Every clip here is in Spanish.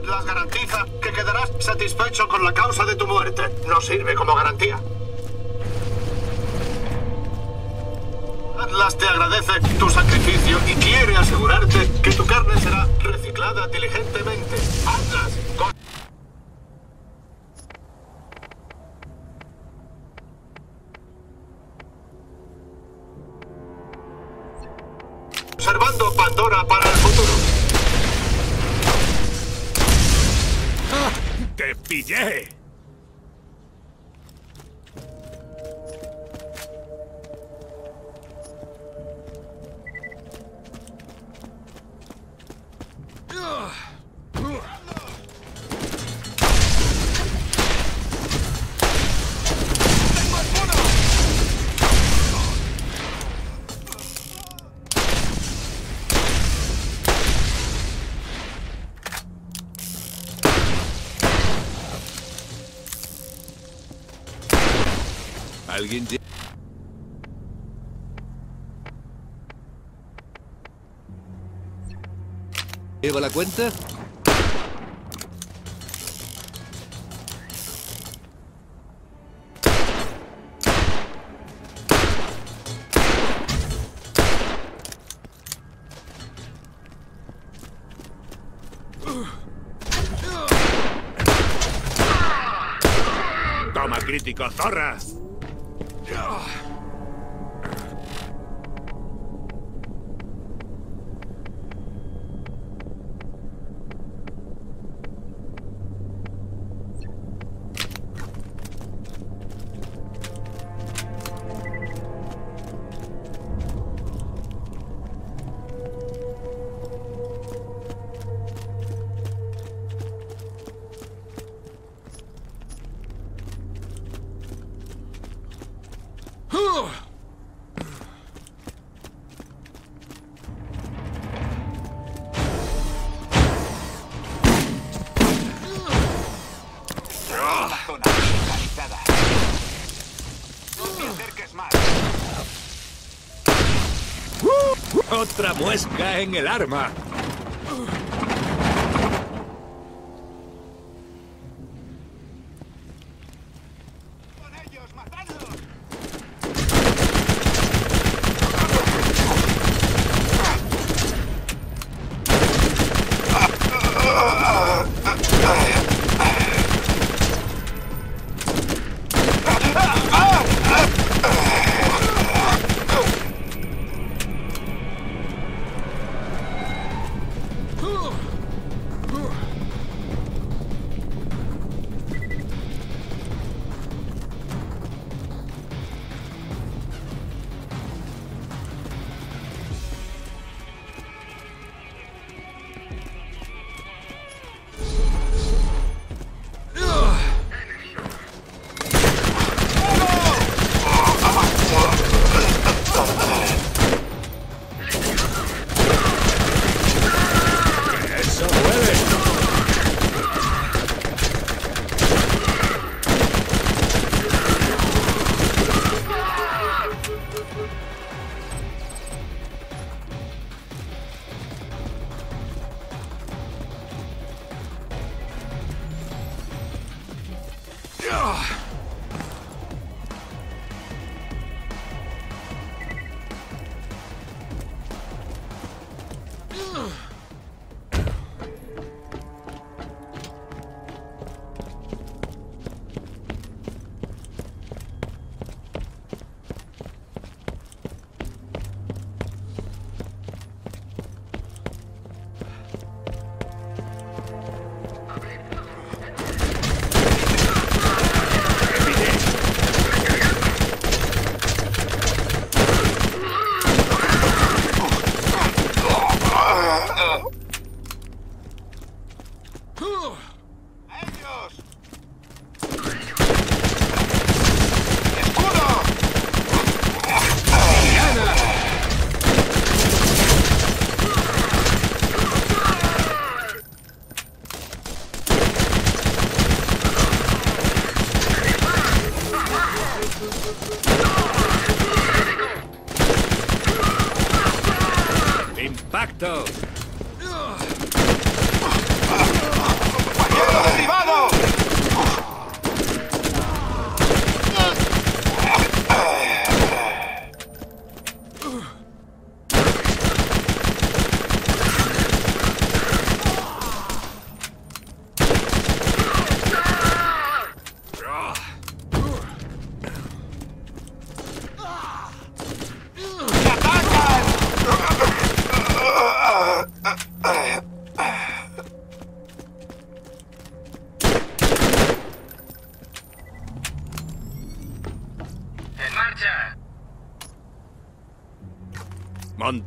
Atlas garantiza que quedarás satisfecho con la causa de tu muerte. No sirve como garantía. Atlas te agradece tu sacrificio y quiere asegurarte que tu carne será reciclada diligentemente. Atlas, conservando Pandora para el futuro. ¡Ah! ¡Te pillé! ¿Alguien lleva la cuenta? Toma crítico, zorra. Otra muesca en el arma. ¡Con ellos, matadlos! ¡Impacto!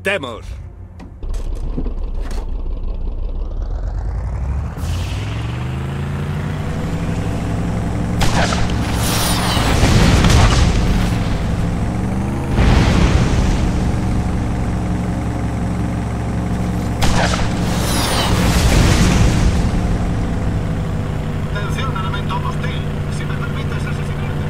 Aceptemos. Atención, elemento hostil. Si me permites asesinarte.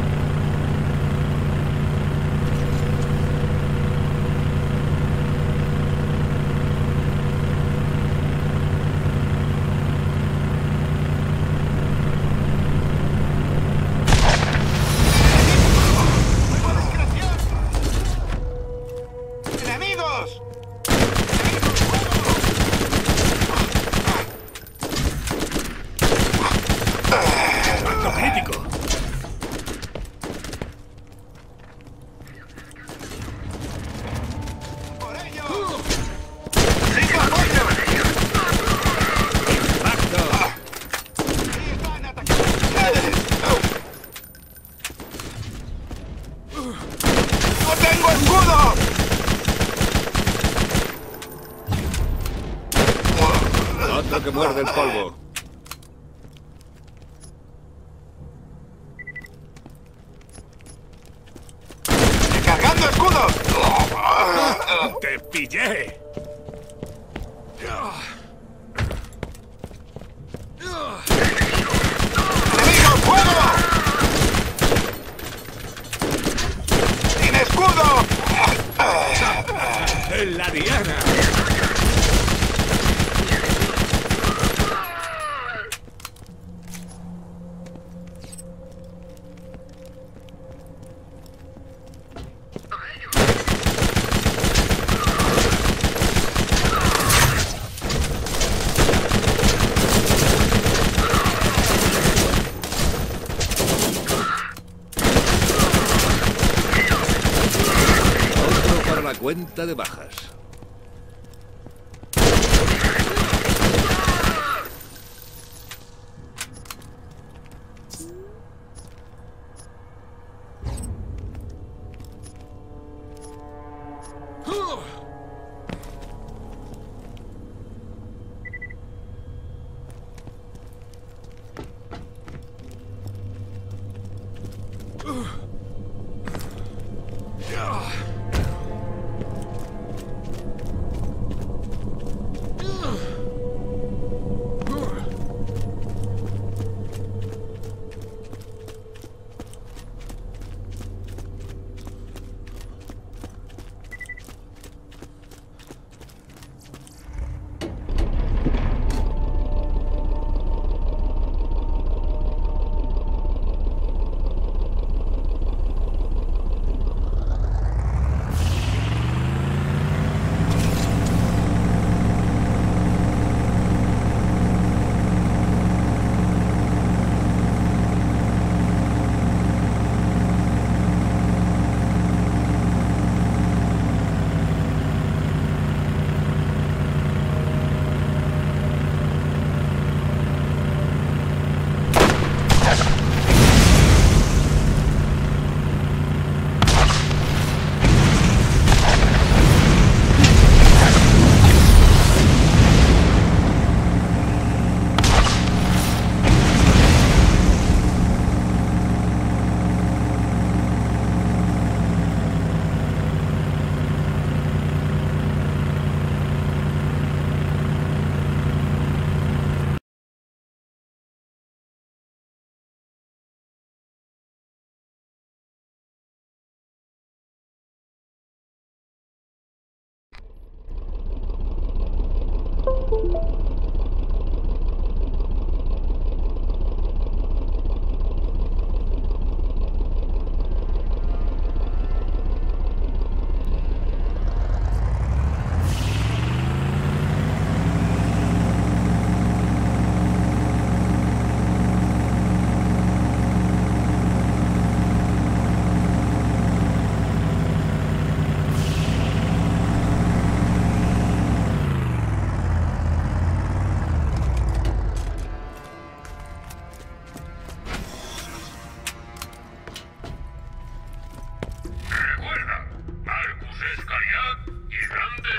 ¡Enemigos! ¡Impacto crítico! ¡Por ello! ¡Rico apoyo! ¡Impacto! ¡Ahí están atacando! ¡No tengo escudo! Otro que muerde el polvo. ¡Cargando escudos! ¡Te pillé! ¡Enemigo, fuego! ¡Sin escudo! ¡En la diana! Otro para la cuenta de bajas.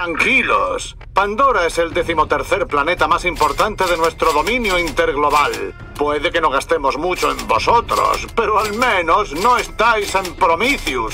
Tranquilos. Pandora es el 13º planeta más importante de nuestro dominio interglobal. Puede que no gastemos mucho en vosotros, pero al menos no estáis en Prometheus.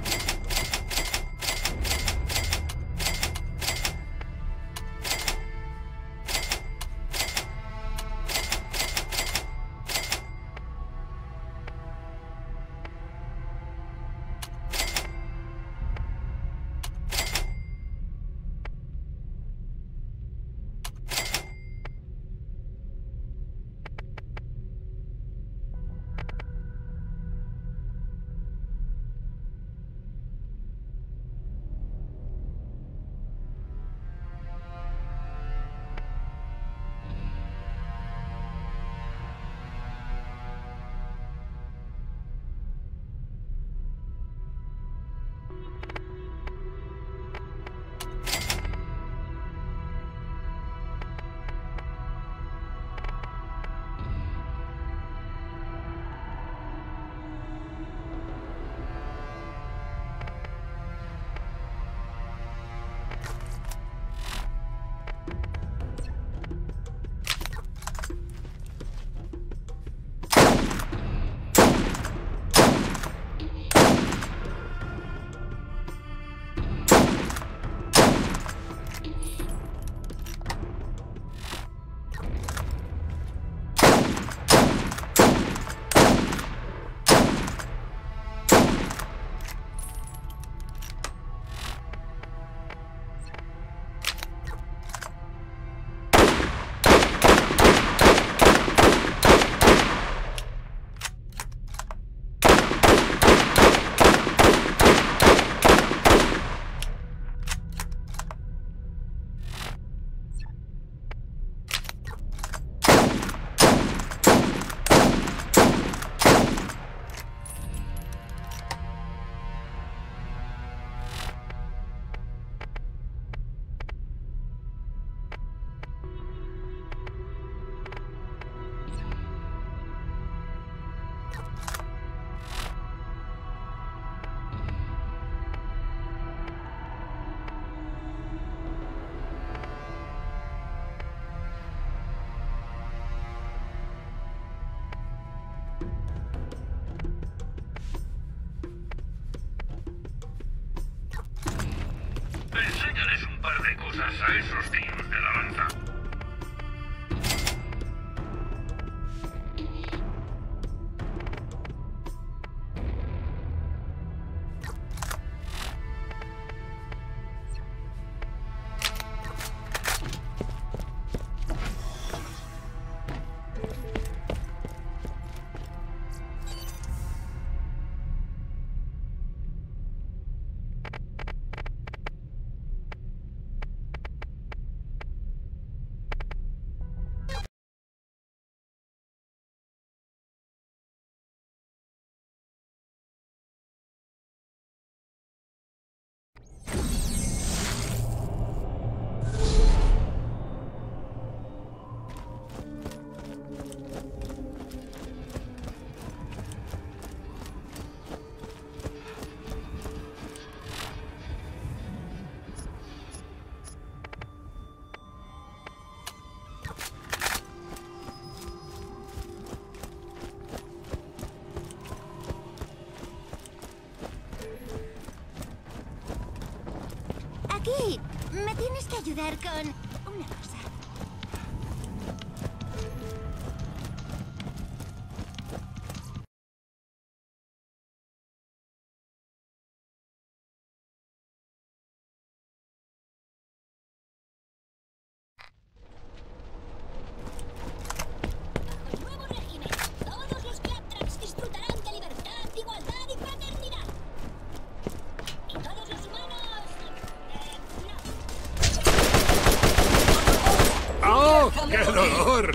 Enséñales un par de cosas a esos tíos de la lanza. Aquí, me tienes que ayudar con una cosa. Nuevo régimen. Todos los Claptraps disfrutarán de libertad, igualdad y fraternidad. Y todos los humanos... no. ¡Oh! ¡Qué dolor!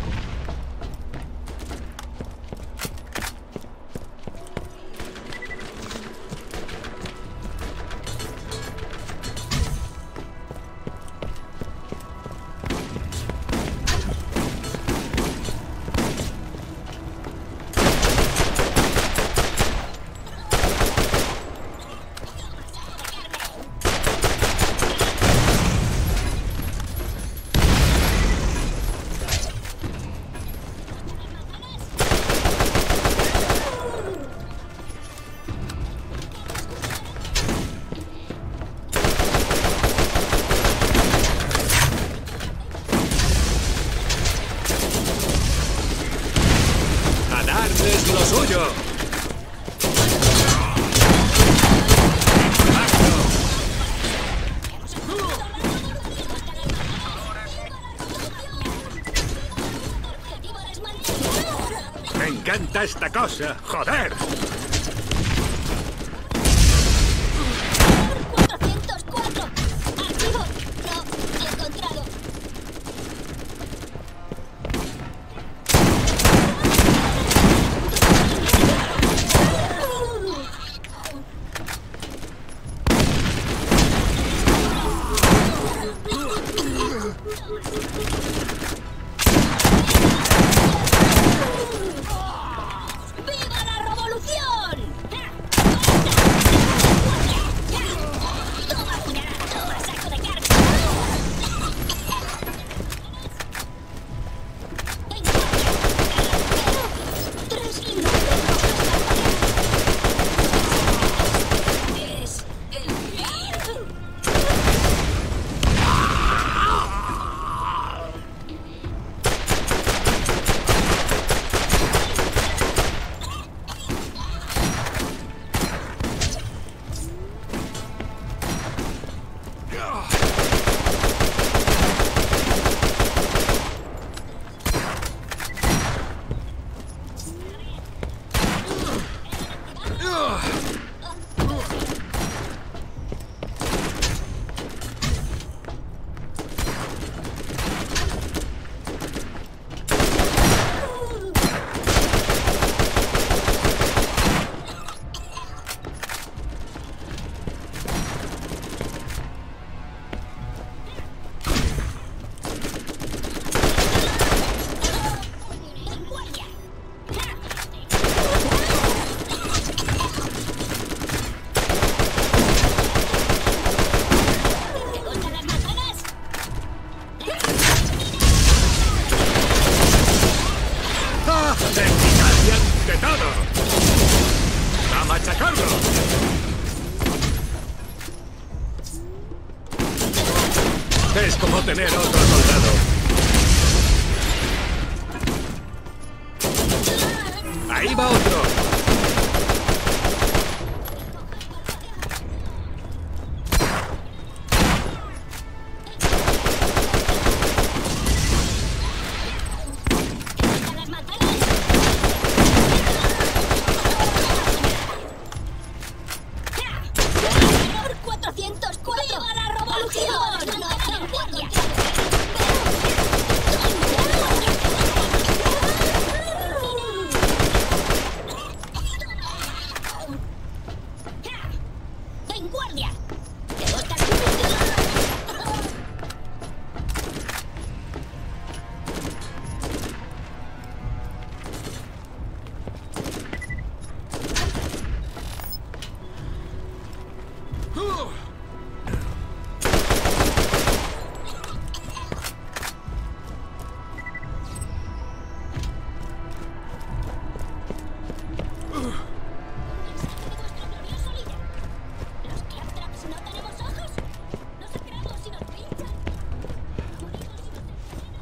¡Impacto! Objetivo desmantelado. ¡Me encanta esta cosa! ¡Joder! 404. Archivo no encontrado. ¡Viva la revolución! ¡Toma, puñalada! ¡Toma, saco de carga! ¡Tres libros de es el fin! ¡Guardia! ¿Te gustan las manzanas? ¡Ah! ¡Eficacia ante todo! ¡A machacarlo! Es como tener otro soldado. ¡Ahí va otro! ¿Te gustan las manzanas? 404. ¡Viva la revolución! ¡Guardia! ¡En guardia! ¿Te gusta? ¿Los claptraps no tenemos ojos? ¿No sangramos si nos pinchan? ¿Morimos si nos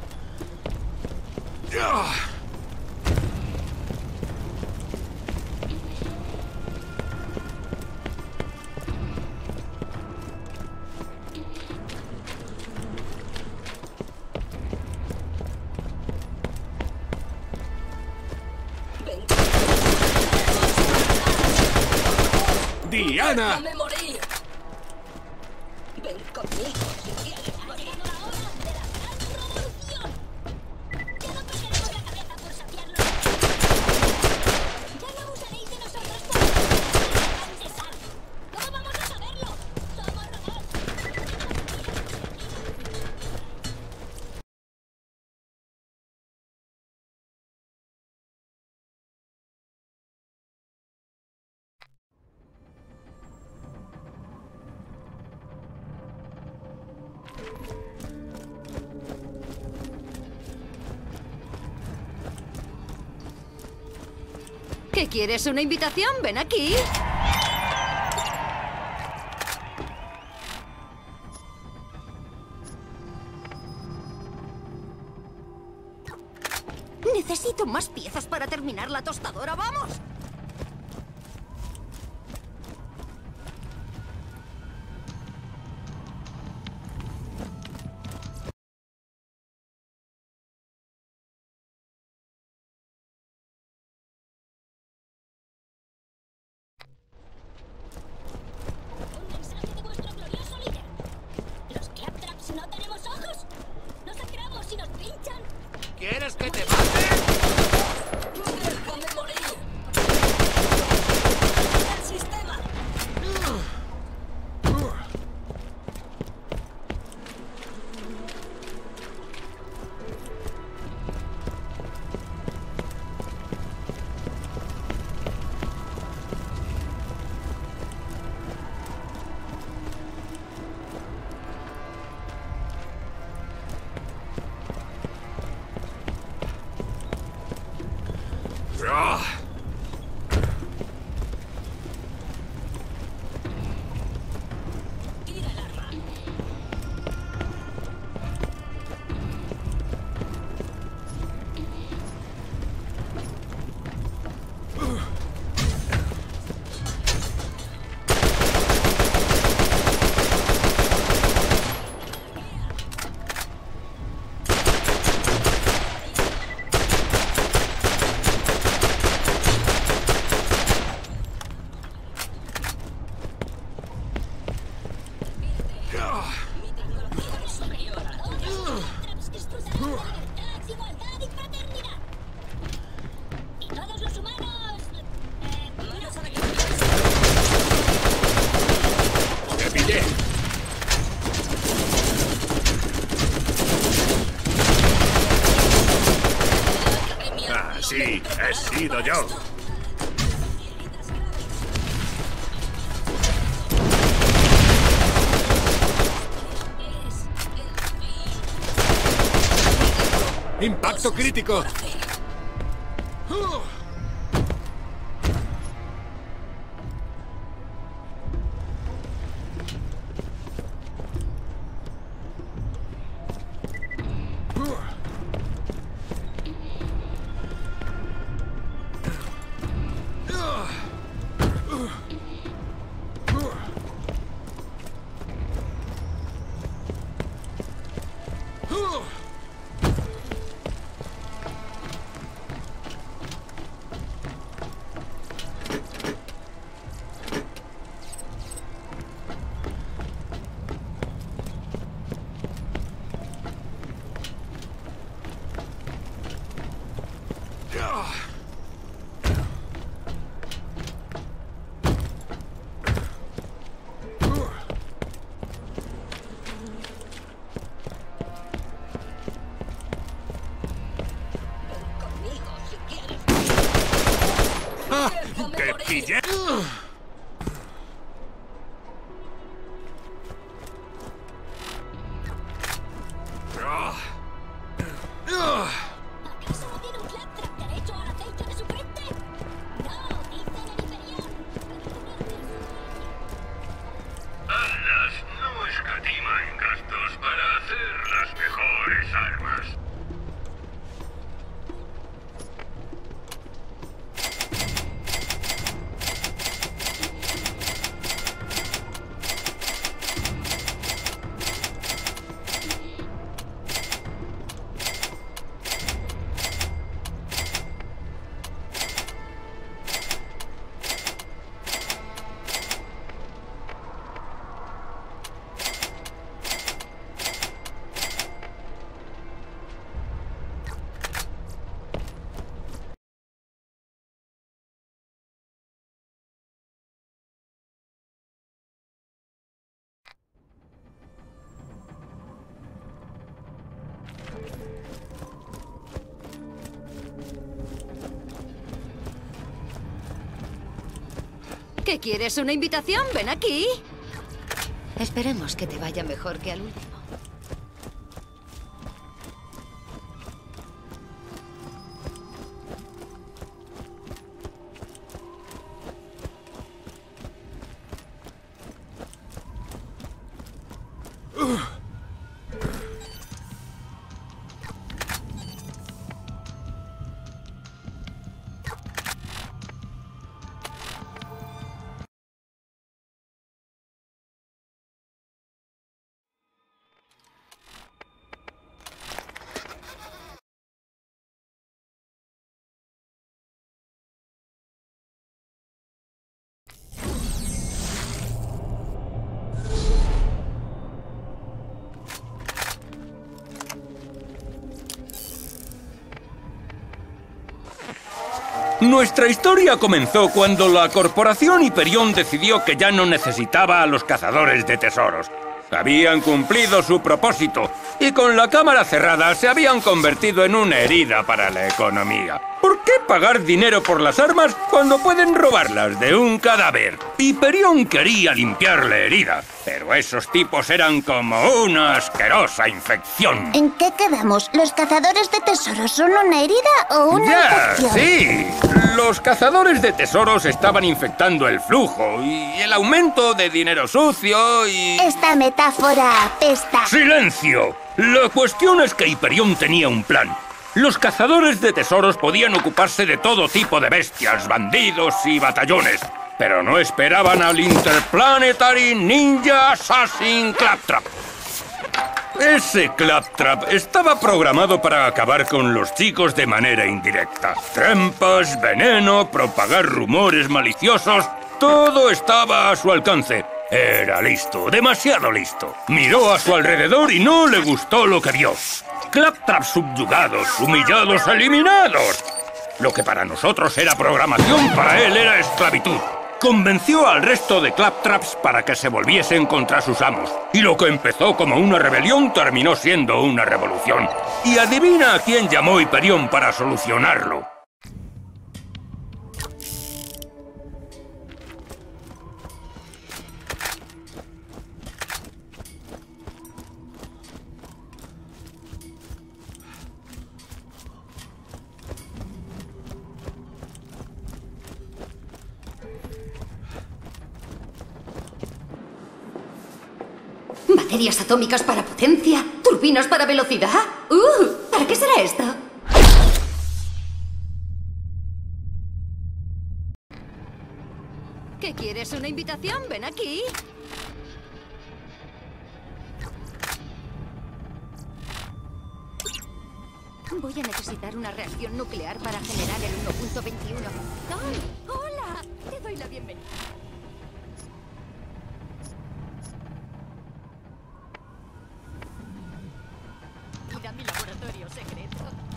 ¡Diana! ¡Déjame morir! Ven conmigo si quieres morir. ¡Ha llegado la hora de la gran revolución! ¡Ya no perderemos la cabeza por saciarlo! ¡Ya no abusaréis de nosotros por cesar! ¿Cómo vamos a saberlo? ¡Somos robots! ¿Qué quieres? ¿Una invitación? Ven aquí. Necesito más piezas para terminar la tostadora. ¡Vamos! ¿Quieres que te mate? ¡Déjame morir! ¡El sistema! Tira el arma. Mi tecnología es superior a la tuya. Traps disfrutarán de libertad, igualdad y fraternidad. Y todos los humanos... no saben qué ¡Te pillé! Ah, sí, he sido yo. ¡Impacto crítico! conmigo si quieres. ¡Ah! Déjame ¡Te morir. pillé! ¿Acaso no tiene un claptrap derecho al aceite de su frente? No, dice en el inferior. Atlas no escatima en gastos para hacer las mejores armas. ¿Qué quieres? ¿Una invitación? Ven aquí. Esperemos que te vaya mejor que al último. Nuestra historia comenzó cuando la corporación Hyperion decidió que ya no necesitaba a los cazadores de tesoros. Habían cumplido su propósito y con la cámara cerrada se habían convertido en una herida para la economía. ¿Por qué pagar dinero por las armas cuando pueden robarlas de un cadáver? Hyperion quería limpiar la herida, pero esos tipos eran como una asquerosa infección. ¿En qué quedamos? ¿Los cazadores de tesoros son una herida o una infección? Sí. Los cazadores de tesoros estaban infectando el flujo y el aumento de dinero sucio y... Esta metáfora apesta. ¡Silencio! La cuestión es que Hyperion tenía un plan. Los cazadores de tesoros podían ocuparse de todo tipo de bestias, bandidos y batallones, pero no esperaban al Interplanetary Ninja Assassin Claptrap. Ese Claptrap estaba programado para acabar con los chicos de manera indirecta. Trampas, veneno, propagar rumores maliciosos, todo estaba a su alcance. Era listo, demasiado listo. Miró a su alrededor y no le gustó lo que vio. Claptrap subyugados, humillados, eliminados. Lo que para nosotros era programación, para él era esclavitud. Convenció al resto de Claptraps para que se volviesen contra sus amos. Y lo que empezó como una rebelión terminó siendo una revolución. Y adivina a quién llamó Hyperion para solucionarlo. ¿Baterías atómicas para potencia? ¿Turbinas para velocidad? ¿Para qué será esto? ¿Qué quieres? ¿Una invitación? Ven aquí. Voy a necesitar una reacción nuclear para generar el 1.21. ¡Oh! ¡Hola! Te doy la bienvenida. Mira mi laboratorio secreto.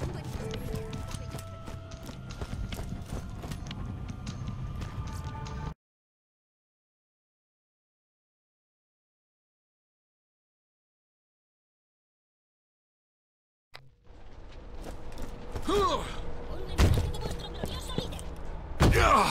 Un mensaje de vuestro glorioso líder.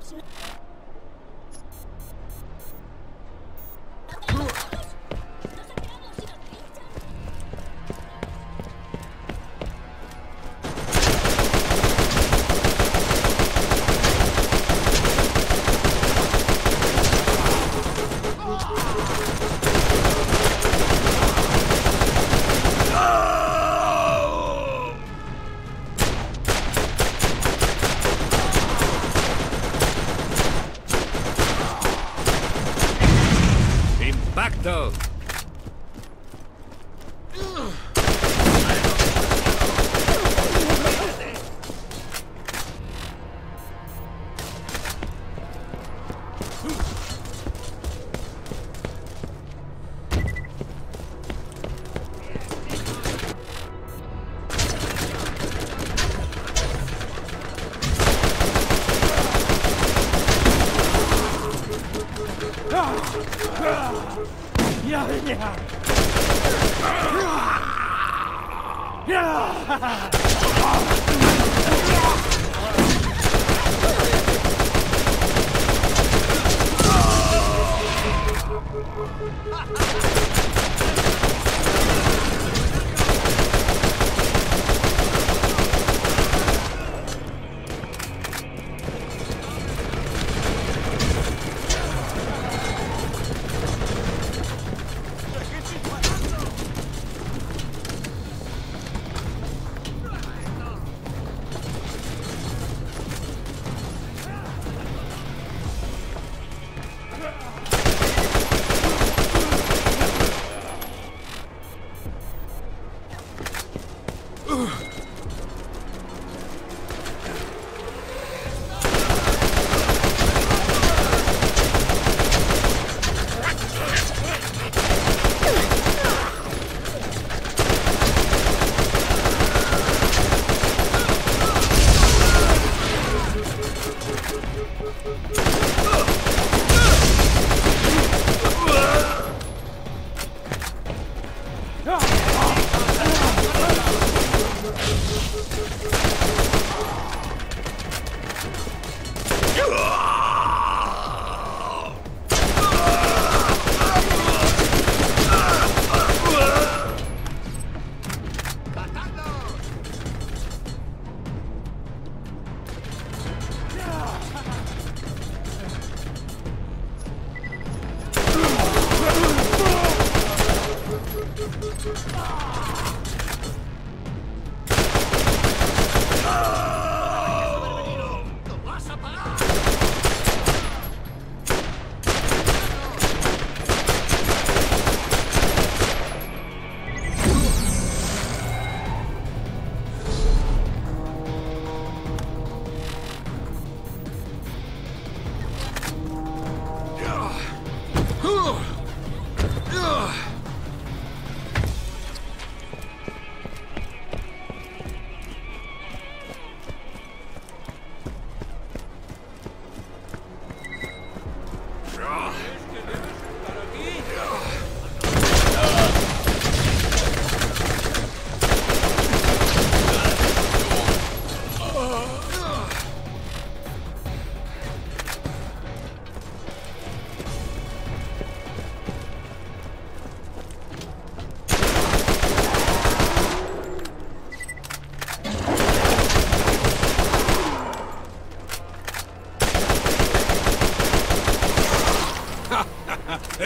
¡Impacto!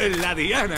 ¡En la diana!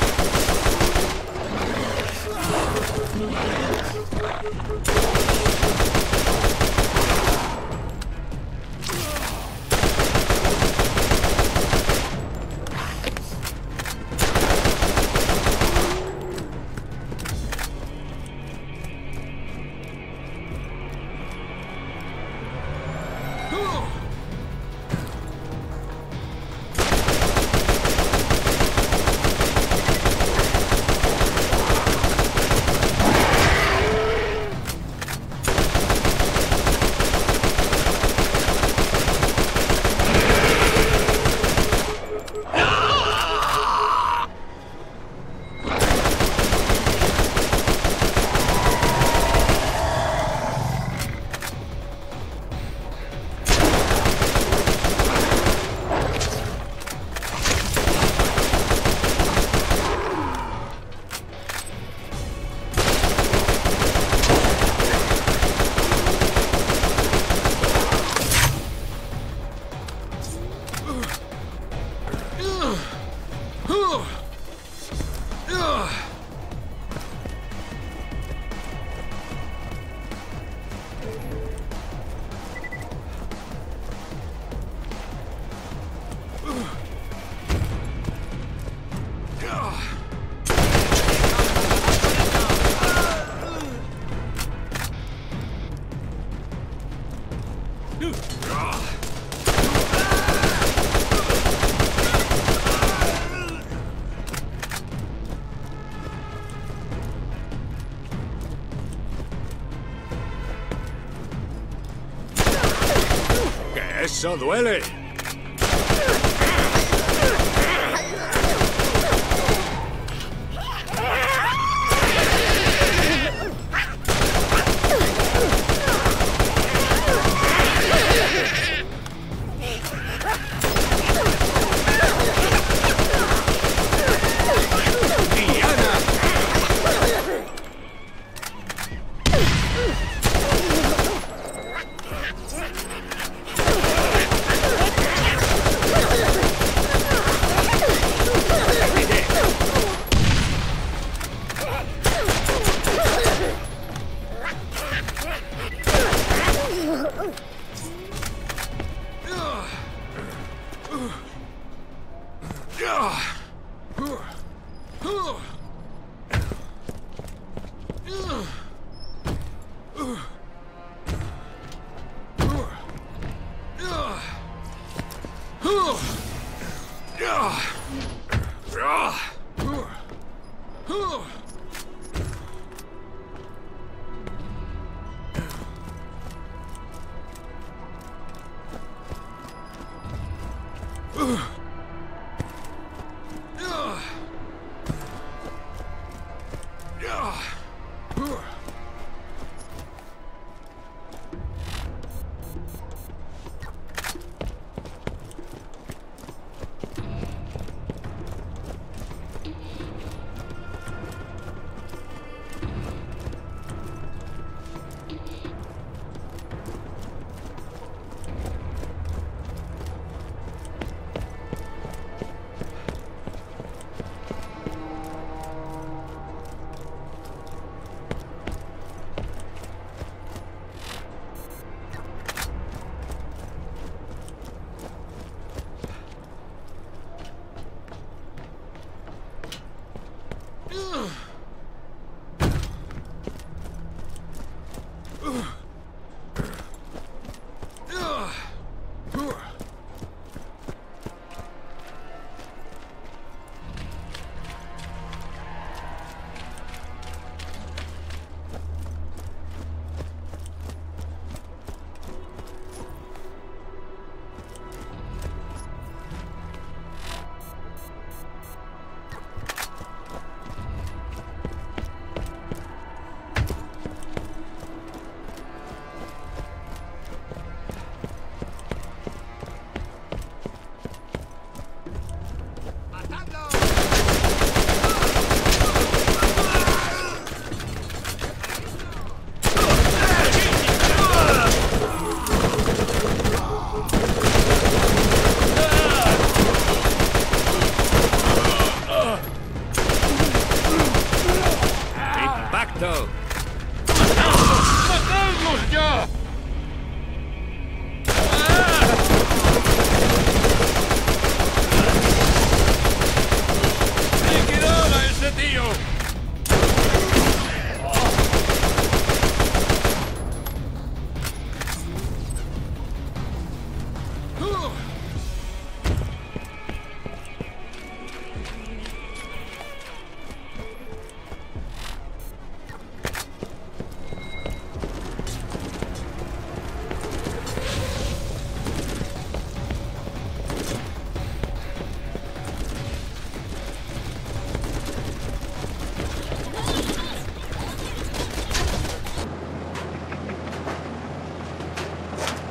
¡Eso duele!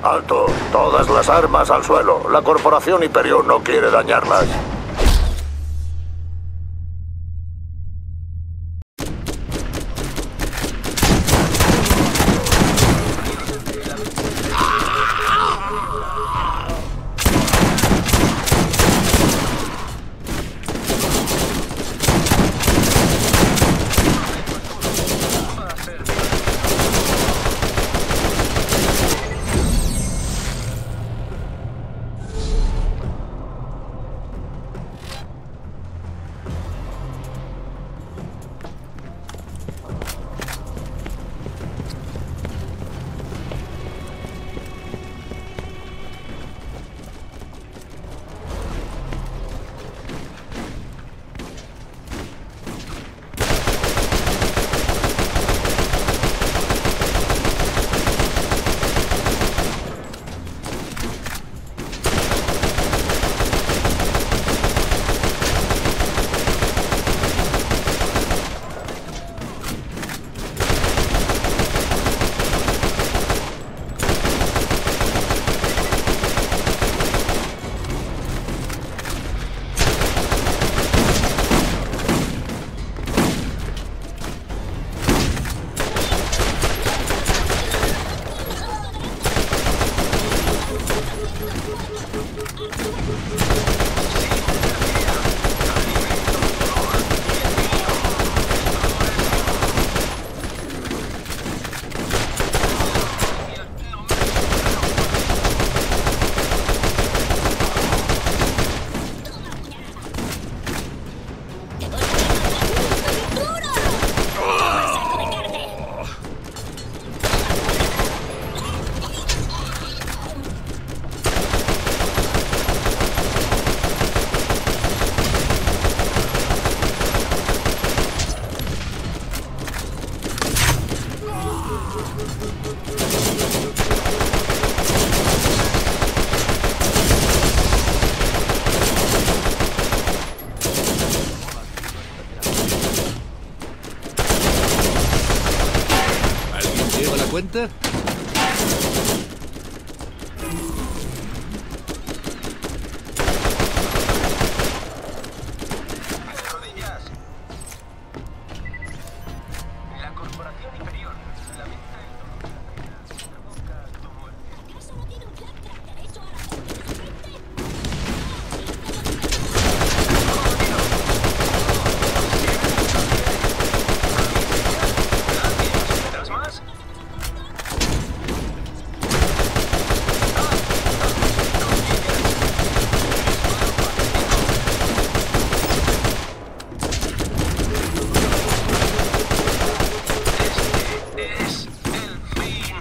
Alto. Todas las armas al suelo. La Corporación Hyperion no quiere dañarlas. cuenta? La Corporación Hyperion lamenta el busca tu muerte. ¿Acaso no tiene un Claptrap derecho a la mente de su gente? ¿Tendrás más? Este es el fin.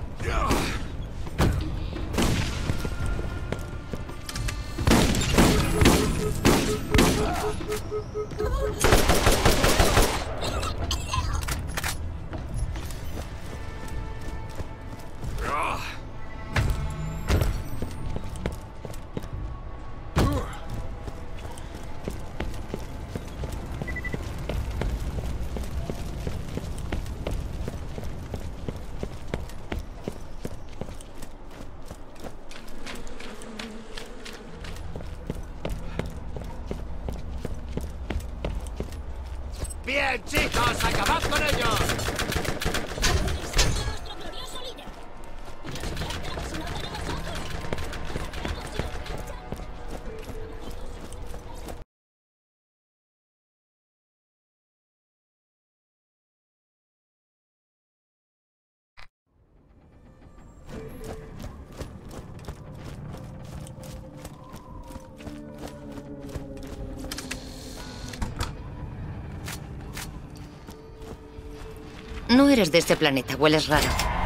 ¡Bien, chicos! ¡Acabad con ellos! ¡Exacto, nuestro glorioso líder! ¡Los Claptraps no tenemos ojos! ¡Sabemos si los pinchan! No eres de este planeta, hueles raro.